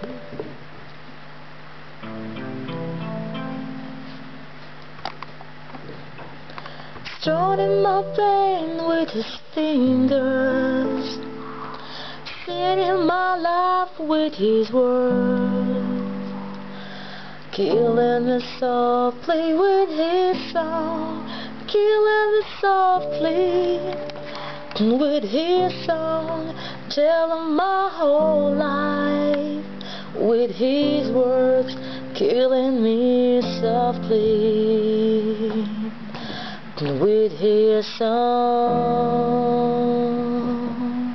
Stroking my pain with his fingers, singing my life with his words, killing me softly with his song, killing me softly with his song, telling my whole life with his words, killing me softly with his song.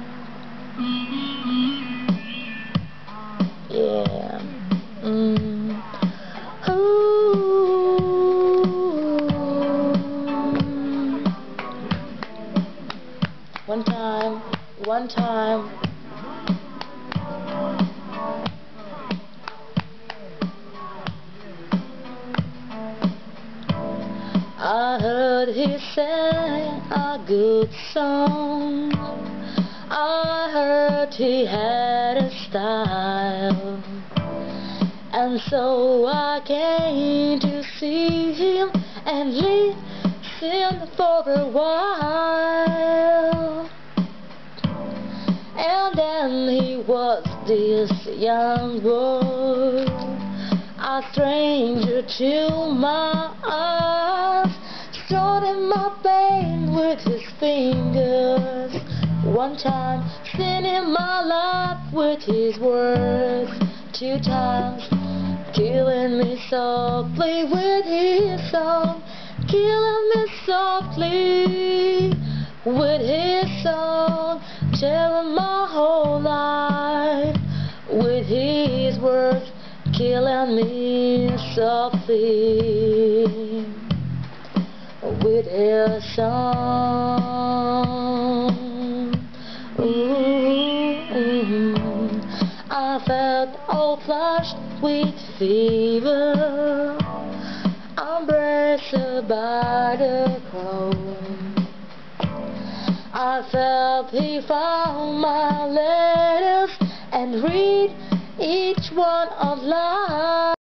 Yeah. Ooh. One time. I heard he sang a good song. I heard he had a style, and so I came to see him and listen for a while. And then he was this young boy, a stranger to my eyes, stroking my pain with his fingers. One time, singing my life with his words. 2 times, killing me softly with his song, killing me softly with his song, telling my whole life with his words, killing me softly with his song. I felt all flushed with fever, embraced by the cold. I felt he found my letters and read each one aloud.